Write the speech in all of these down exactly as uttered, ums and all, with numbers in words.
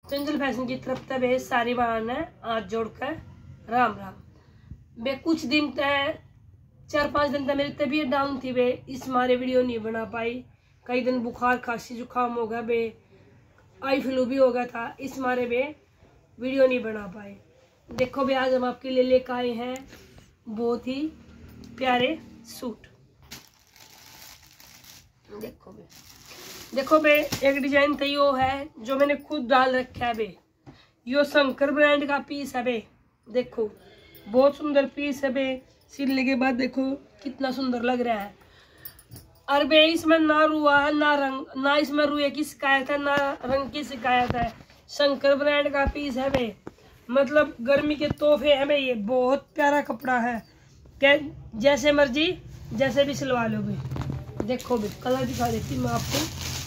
चंचल fashion की तरफ तब सारी बहन है हाथ जोड़कर राम राम। बे कुछ दिन तक चार पांच दिन तक मेरी तबीयत डाउन थी, बे इस मारे वीडियो नहीं बना पाई। कई दिन बुखार खांसी जुकाम हो गया, बे आई फ्लू भी हो गया था, इस मारे बे वीडियो नहीं बना पाए। देखो बे आज हम आपके लिए लेकर आए हैं बहुत ही प्यारे सूट। देखो बे देखो बे एक डिजाइन तो यो है जो मैंने खुद डाल रखा है बे। यो शंकर ब्रांड का पीस है बे। देखो बहुत सुंदर पीस है बे। सिलने के बाद देखो कितना सुंदर लग रहा है। और बे इसमें ना रुआ है ना रंग, ना इसमें रुए की शिकायत है ना रंग की शिकायत है। शंकर ब्रांड का पीस है बे। मतलब गर्मी के तोहफे है बे। ये बहुत प्यारा कपड़ा है, क्या जैसे मर्जी जैसे भी सिलवा लो बे। देखो बे कलर दिखा देती मैं आपको।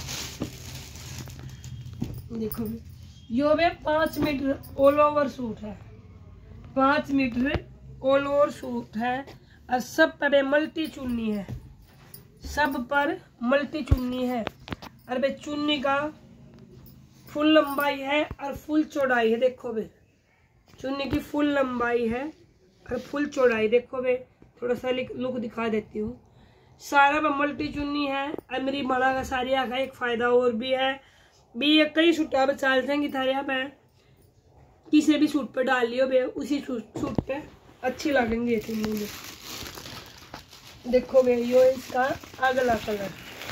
देखो बे यो बे पाँच मीटर ऑल ओवर सूट है। पाँच मीटर ऑल ओवर सूट है और सब पर मल्टी चुन्नी है। सब पर मल्टी चुन्नी है और बे चुन्नी का फुल लंबाई है और फुल चौड़ाई है। देखो बे चुन्नी की फुल लंबाई है और फुल चौड़ाई। देखो बे थोड़ा सा लुक दिखा देती हूँ। सारा में मल्टी चुन्नी है और मेरी बड़ा का साड़िया का एक फायदा और भी है भी, ये कई सूटा पे चाल जाएंगी थारिया पे, किसी भी सूट पे डाल लियो बे उसी सूट सूट पे अच्छी लगेंगी चुन्नी। देखो बे यो इसका अगला कलर।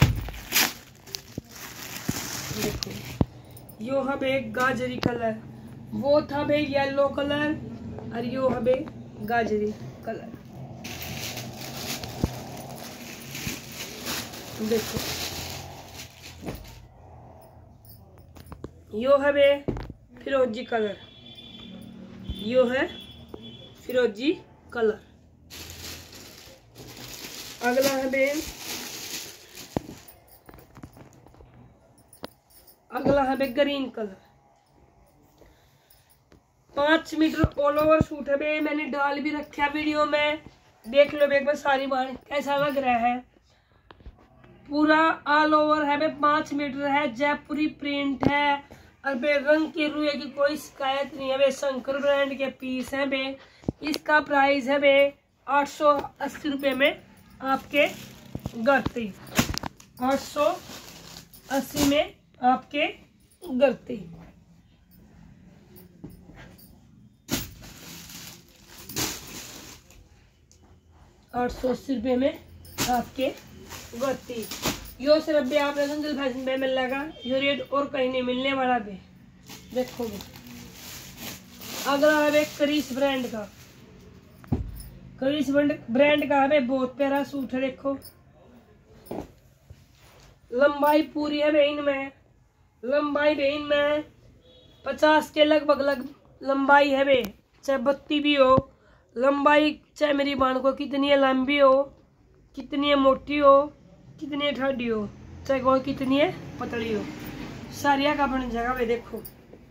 देखो यो है बे गाजरी कलर, वो था बे येलो कलर और यो है बे गाजरी कलर। देखो यो है बे फिरोजी कलर। यो है फिरोजी कलर। अगला है बे अगला है बे ग्रीन कलर। पांच मीटर ऑल ओवर सूट है बे। मैंने डाल भी रखा वीडियो में, देख लो बे एक बार सारी बार कैसा लग रहा है। पूरा ऑल ओवर है बे, पांच मीटर है, जयपुरी प्रिंट है और बे रंग की रुए की कोई शिकायत नहीं है बे। शंकर ब्रांड के पीस है बे। इसका प्राइस है बे आठ सौ अस्सी रुपये में आपके गरती। आठ सौ अस्सी में आपके गरती। आठ सौ अस्सी रुपये में आपके गरती। यो सिर्फ भी आपने चंचल फैशन पे मिल लगा, यो रेट और कहीं नहीं मिलने वाला बे। देखो बे अगला है करीस ब्रांड का। करीस ब्रांड का है बहुत प्यारा सूट है। देखो लंबाई पूरी है बे इनमें। लंबाई बे इनमें पचास के लगभग लग लंबाई है बे। चाहे बत्ती भी हो लंबाई, चाहे मेरी बाण को कितनी लंबी हो, कितनी मोटी हो, कितनी ठाडी हो, चाहे कोई कितनी पतली हो, सारिया का बन जाएगा बे। देखो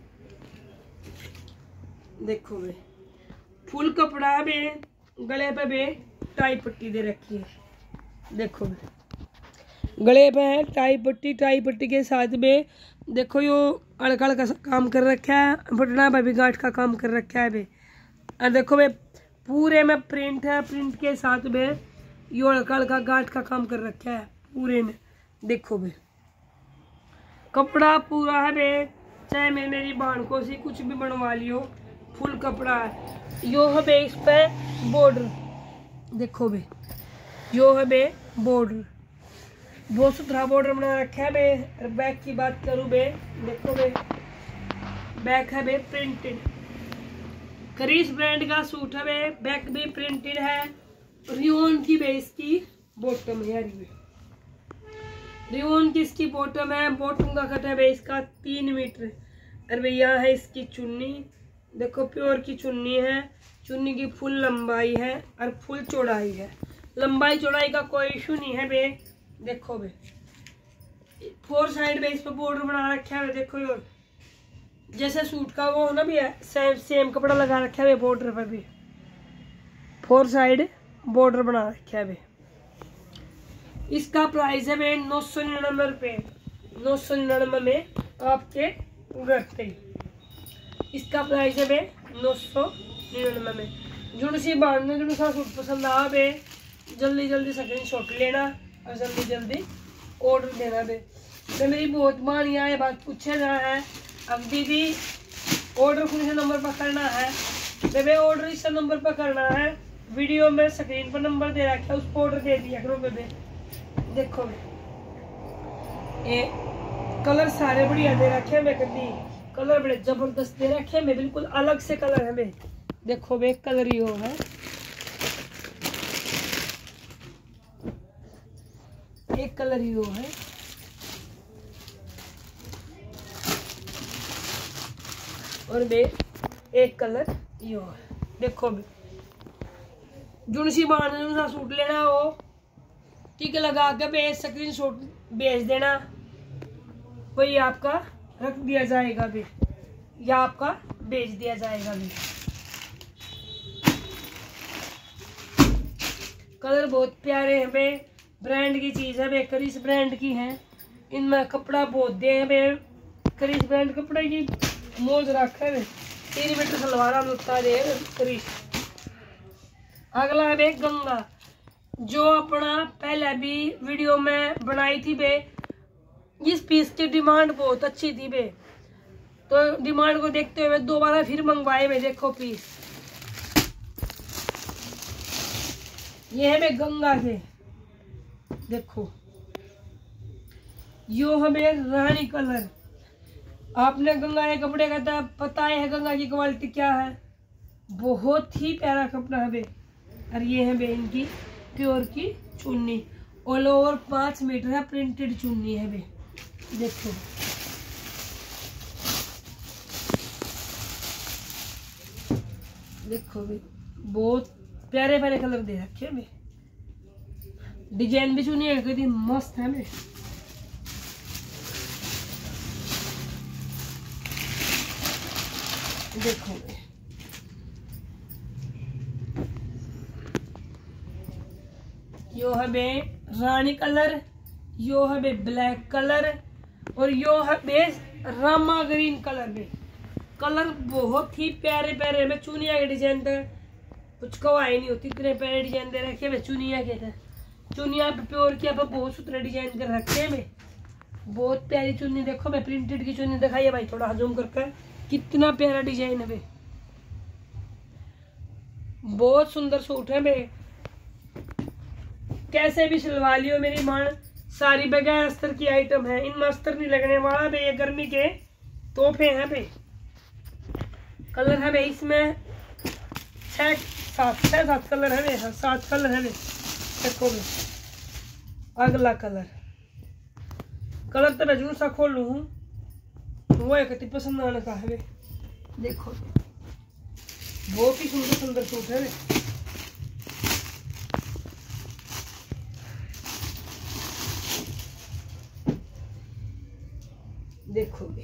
देखो बे फुल कपड़ा है बे। गले पे बे टाई पट्टी दे रखी है। देखो बे गले पे है टाई पट्टी। टाई पट्टी के साथ में देखो यो अड़कड़ का काम कर रखा है, बटना पे भी गांठ का काम कर रखा है बे। और देखो बे पूरे में प्रिंट है। प्रिंट के साथ में यो अड़कड़ का गांठ का काम कर रखा है पूरे में। देखो बे कपड़ा पूरा है बे। चाहे मैं मेरी बहन को सी कुछ भी बनवा लियो, फुल कपड़ा है। यो है बे इस पे बॉर्डर। देखो बे यो है बे बॉर्डर, बहुत सुथरा बॉर्डर बना रखा है बे। बैक की बात करूँ बे, देखो बे बैक है बे प्रिंटेड। करीस ब्रांड का सूट है बे। बैक भी प्रिंटेड है। रियोन की बेस की बॉटम है यार। रियोन की इसकी बॉटम है। बॉटम का कट है बे इसका तीन मीटर। और भैया है इसकी चुन्नी। देखो प्योर की चुन्नी है। चुन्नी की फुल लंबाई है और फुल चौड़ाई है। लंबाई चौड़ाई का कोई इशू नहीं है बे। देखो बे फोर साइड बेस पे बॉर्डर बना रखा है। देखो यो जैसे सूट का वो ना भी है, सेम सेम कपड़ा लगा रखा है बॉर्डर पर भी। फोर साइड बॉर्डर बना रखा है बे। इसका प्राइस है नौ सौ निन्यानवे रुपये। नौ सौ निन्यानवे में आपके घर पे इसका प्राइस है बे नौ सौ निन्यानवे में। जुड़ सी बांधने जुड़ सा सूट पसंद आ बे जल्दी जल्दी स्क्रीन शॉट लेना और जल्दी जल्दी ऑर्डर देना बे। तो मेरी बहुत बार यहाँ बात पूछे ना है, अब दीदी ऑर्डर कौन से नंबर पर करना है, बेबे ऑर्डर इस नंबर पर करना है, वीडियो में स्क्रीन पर नंबर दे रखा है उस पर ऑर्डर दे दिया करो बेबे। देखो ये कलर सारे बढ़िया दे रखे हैं, मैं कभी कलर बड़े जबरदस्त दे रखे हैं, मैं बिल्कुल अलग से कलर है बे। देखो बे कलर ही हो है, एक कलर ही हो है, और बे एक कलर यो है। देखो बे जुनसी बांध सा सूट लेना हो टिक लगा के बे स्क्रीन शॉट भेज देना, वही आपका रख दिया जाएगा बे या आपका भेज दिया जाएगा बे। कलर बहुत प्यारे हैं बे, ब्रांड की चीज है बे, करिस ब्रांड की है, इनमें कपड़ा बहुत दे हैं बे, करिस ब्रांड कपड़े की मौज रखा है, तीन मीटर सलवार लुटा दे करिस। अगला है बे गंगा, जो अपना पहले भी वीडियो में बनाई थी बे, इस पीस की डिमांड बहुत अच्छी थी बे, तो डिमांड को देखते हुए दोबारा फिर मंगवाए बे। देखो पीस ये है बे गंगा से, देखो यो हमें रानी कलर, आपने गंगा के कपड़े का था पता है गंगा की क्वालिटी क्या है, बहुत ही प्यारा कपड़ा है बे। और ये है बे इनकी प्योर की चुन्नी, ऑल ओवर पाँच मीटर है, प्रिंटेड चुन्नी है बे। देखो देखो बे बहुत प्यारे प्यारे कलर दे रखे हैं बे, डिजाइन भी चुनी है कितनी मस्त है बे। देखो बे यो है बे रानी कलर, यो है बे ब्लैक कलर, और यो है बे रामा ग्रीन कलर बे। कलर बहुत ही प्यारे प्यारे में, चुनिया के डिजाइन तक कुछ कवाई नहीं होती, इतने प्यारे डिजाइन दे रखे हैं चुनिया के थे, चुनिया पे प्योर की आप बहुत सुथरे डिजाइन कर रखे हैं में, बहुत प्यारी चुन्नी। देखो मैं प्रिंटेड की चुन्नी दिखाइए भाई थोड़ा जूम करके, कितना प्यारा डिजाइन है बे, बहुत सुंदर सूट है बे, कैसे भी सिलवा लियो मेरी मां, सारी बगैर अस्तर की आइटम है, इनमें अस्तर नहीं लगने वाला बे, ये गर्मी के तोहफे हैं बे। कलर है बे इसमें छह सात छह सात कलर है बे, हाँ सात कलर है बे। देखो बे अगला कलर, कलर तो मैं जरूर सा खोल लू हूँ, वो एक पसंद आने का है बे। देखो बहुत ही सुंदर सुंदर सूट है बे। देखो बे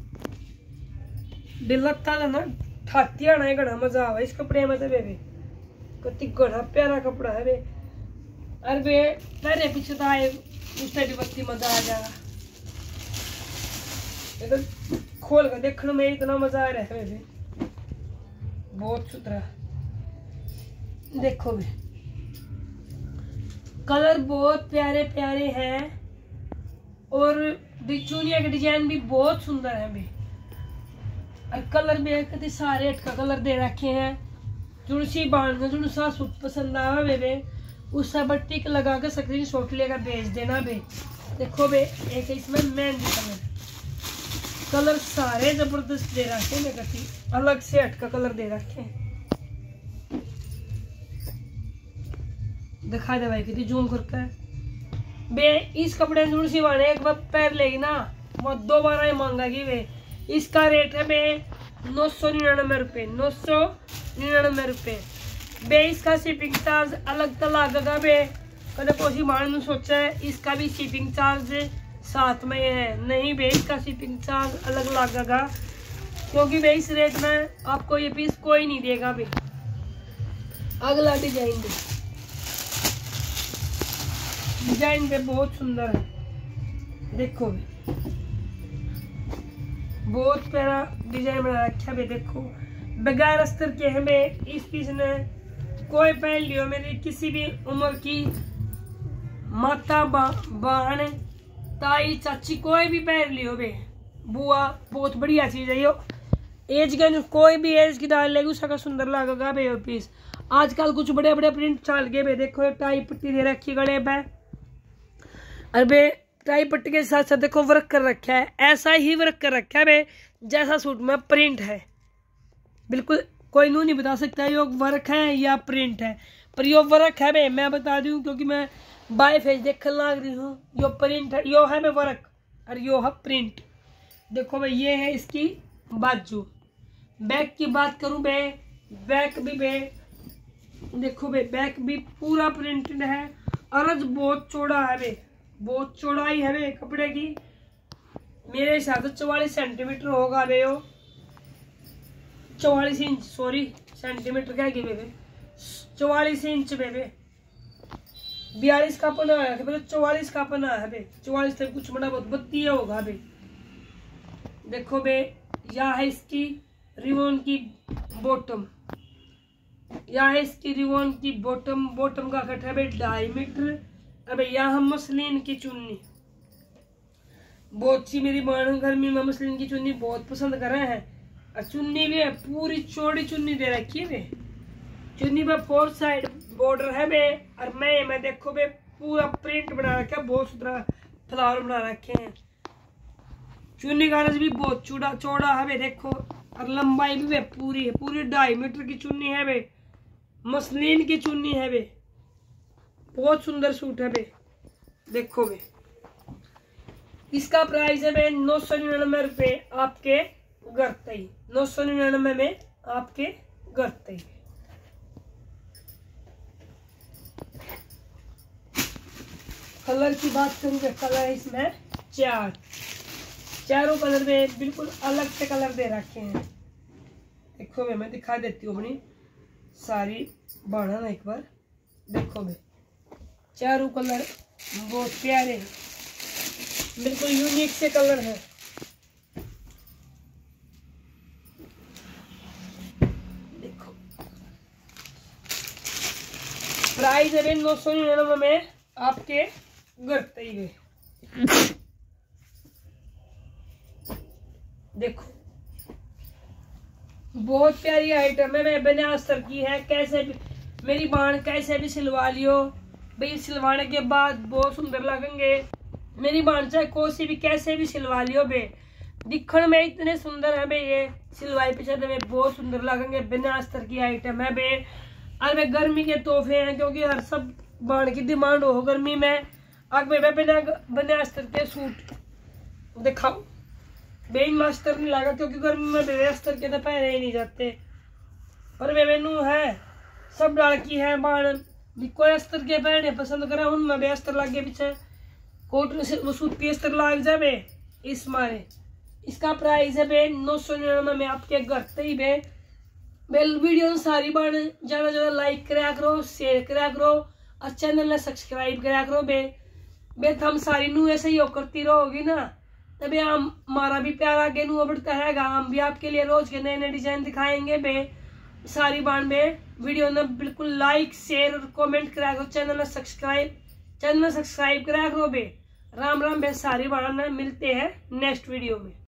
दिल लगता है ना, ठाती आना है, घना मजा आवा इस कपड़े में तो बेबे, कति घना प्यारा कपड़ा है बे। अरे बे पहले पीछे तो आए उस टाइप बत्ती मजा आ जाएगा, तो खोल कर देखने में इतना मजा आ रहा है बे, बहुत सुथरा। देखो बे कलर बहुत प्यारे प्यारे हैं, और चुनिया के डिजाइन भी बहुत सुंदर है बे, और कलर में कितने सारे अटका कलर दे रखे हैं। जुड़सी बांध जुड़ सा सूट पसंद आवा बेबे, उससे बट्टी के लगा के स्क्रीन शॉट लेकर भेज देना बे। देखो बे एक इसमें मेहंदी कलर, कलर सारे जबरदस्त दे रखे हैं, कति अलग से अटका कलर दे रखे हैं। दिखा दे भाई कितनी जूम करके बे, इस कपड़े जुड़ सी वाले एक बार पैर लेगी ना वो दोबारा ही मांगेगी बे। इसका रेट है बे नौ सौ निन्यानवे रुपये, नौ सौ निन्यानवे रुपये बे। इसका शिपिंग चार्ज अलग तो लगेगा बे, कदे कोशी मान सोचा है इसका भी शिपिंग चार्ज साथ में है, नहीं बे इसका शिपिंग चार्ज अलग लगेगा, क्योंकि बे इस रेट में आपको ये पीस कोई नहीं देगा बे। अगला डिजाइन बे, डिजाइन पे बहुत सुंदर है। देखो बे बहुत प्यारा डिजाइन बना रखा है। देखो बगैर अस्तर के हमें इस पीस ने कोई पहन लियो, मेरी किसी भी उम्र की माता बहन ताई चाची कोई भी पहन लियो बे बुआ, बहुत बढ़िया चीज है यो। एज के कोई भी एज की डाल लेगी उसका सुंदर लगेगा बे यो पीस। आजकल कुछ बड़े बड़े प्रिंट चल गए बे। देखो टाई पट्टी दे रखी गले पे, अरे बे टाई पट्टी के साथ साथ देखो वर्क कर रखा है, ऐसा ही वर्क कर रखा है बे जैसा सूट में प्रिंट है। बिल्कुल कोई नू नहीं बता सकता यो वर्क है या प्रिंट है, पर यो वर्क है बे। मैं बता दूं क्योंकि मैं बाय फेस देखने लग रही हूँ। यो प्रिंट है, यो है बे वर्क और यो है प्रिंट। देखो भाई ये है इसकी बाजू। बैक की बात करूं बे, बैक भी बे देखो बे बैक भी पूरा प्रिंटेड है। अर्ज बहुत चौड़ा है बे, बहुत चौड़ाई है बे कपड़े की। मेरे हिसाब से चौवालीस सेंटीमीटर होगा बे यो, चौवालीस इंच सॉरी सेंटीमीटर क्या की बे चौवालीस इंच बे बे बयालीस का पना है बे, चौवालीस का पना है बे, चौवालीस तक कुछ बड़ा बहुत बत्ती होगा बे। देखो बे यह है इसकी रिवॉन की बॉटम, यह है इसकी रिवॉन की बॉटम। बॉटम का कट है बे ढाई मीटर। अबे यहाँ मसलिन की चुन्नी, बहुत सी मेरी बहन गर्मी में मसलिन की चुन्नी बहुत पसंद कर रहे हैं। और चुन्नी भी है पूरी चौड़ी चुन्नी दे रखी है बे। चुन्नी पे फोर साइड बॉर्डर है बे, और मैं मैं देखो बे पूरा प्रिंट बना रखा है, बहुत सुथरा फ्लावर बना रखे हैं। चुन्नी का रस भी बहुत चौड़ा चौड़ा है बे देखो, और लंबाई भी बे पूरी है, पूरी ढाई मीटर की चुन्नी है बे, मसलिन की चुन्नी है बे। बहुत सुंदर सूट है बे। देखो बे इसका प्राइस है बे नौ सौ निन्यानवे रुपये आपके घर तई, नौ सौ निन्यानवे में आपके घर तई। कलर की बात करूंगा, कलर इसमें चार चारों कलर में बिल्कुल अलग से कलर दे रखे हैं। देखो बे मैं दिखा देती हूँ अपनी सारी बाढ़ा एक बार। देखो बे चारों कलर बहुत प्यारे हैं, बिल्कुल यूनिक से कलर है। देखो प्राइस है नौ सौ निन्यानवे में आपके घर तई गए। देखो बहुत प्यारी आइटम है, मैं बिना अस्तर की है। कैसे भी मेरी बाण कैसे भी सिलवा लियो भाई, सिलवाने के बाद बहुत सुंदर लगेंगे। मेरी बाण चाहे कोसी भी कैसे भी सिलवा लियो बे, दिखने में इतने सुंदर है बे, ये सिलवाई पिछले में बहुत सुंदर लगेंगे। बिना अस्तर की आइटम है बे, और वे गर्मी के तोहफे हैं क्योंकि हर सब बाण की डिमांड हो गर्मी में। अब बे बिना बिना अस्तर के सूट दिखाओ बे, मास्टर नहीं लगा क्योंकि गर्मी में बे अस्तर के तो पहने ही नहीं जाते। और वे मेनू है सब डाल की है बाण, कोई अस्तर के पहने पसंद करे उनमें बे अस्तर लगे पीछे कोट से वो सूती अस्तर लाग जाए इस मारे। इसका प्राइस है बे नौ सौ निन्यानवे में आपके घर तई बे। बेल वीडियो सारी बाण ज्यादा ज्यादा लाइक करा करो, शेयर करा करो, और चैनल ने सब्सक्राइब करा करो बे। बे हम सारी नू ऐसे ही करती रहोगी ना, तभी हम हमारा भी प्यार आगे नू बढ़ता रहेगा। हम भी आपके लिए रोज के नए नए डिजाइन दिखाएंगे बे। सारी बाण में वीडियो ने बिल्कुल लाइक शेयर और कमेंट करा करो, चैनल में सब्सक्राइब चैनल में सब्सक्राइब करा करो बे। राम राम बे। सारी बाण में मिलते हैं नेक्स्ट वीडियो में।